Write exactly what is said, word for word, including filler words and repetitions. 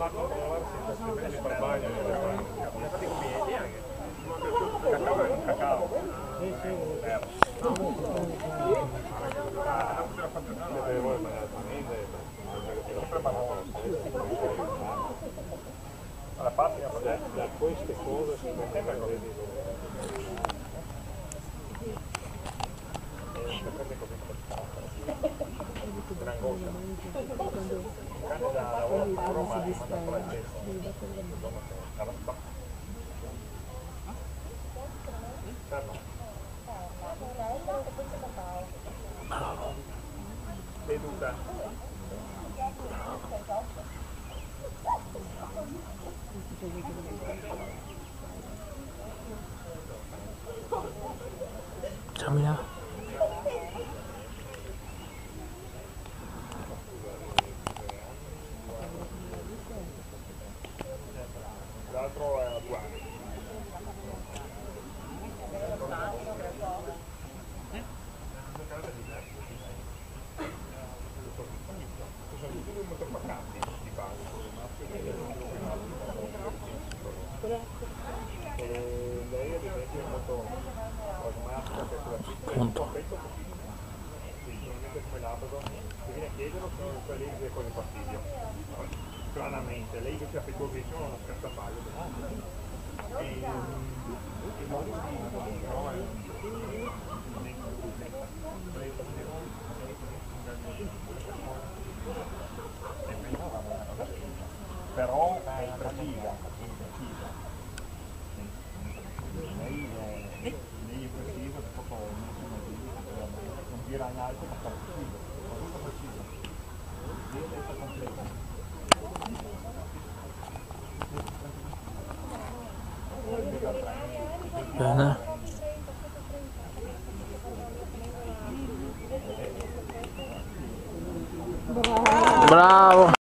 Cacao. Sì, sì. Alla parte da queste cose si sembra così. Un'angoscia. Un cane da lavoro ma mi manda con la testa. Seduta. Camina. L'altro è a due anni. Sono tutti molto pacati di base, lei ad esempio è molto pragmatica per quella Punto. come Labrador, se viene a chiederlo sono per lei le cose fastidio. Stranamente, lei invece affettuosissimo non scherza paio. E il modo di no, è però è precisa, precisa. Lei è, lei è precisa, proprio non gira in alto ma sta preciso, tutto preciso. Lei è testa completa. Bene. Bravo.